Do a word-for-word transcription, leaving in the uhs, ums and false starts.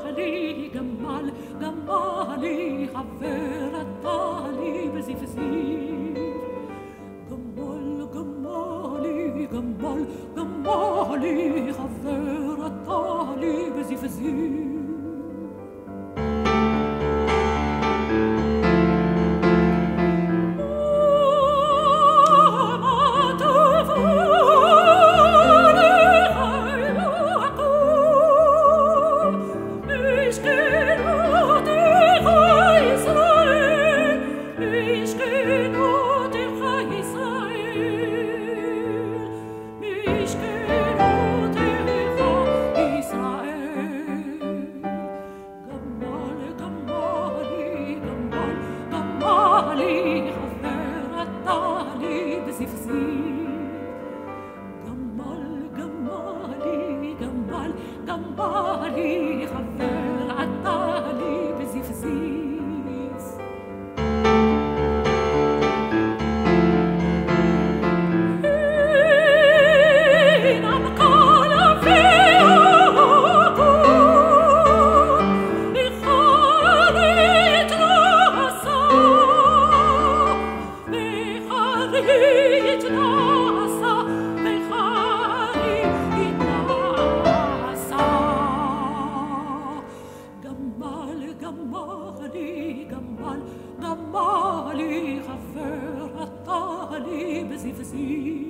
גמלי, גמל, גמלי, חבר הטלי בזפזיף. גמל, גמלי, גמל, גמלי, חבר הטלי בזפזיף. גמלי, חבר הטלי בזפזיף. אינם כל אביעקו, בחרית נעשה, בחרית נעשה, בחרית נעשה. גמל, גמלי, גמל, גמלי, חבר הטלי בזפזיף.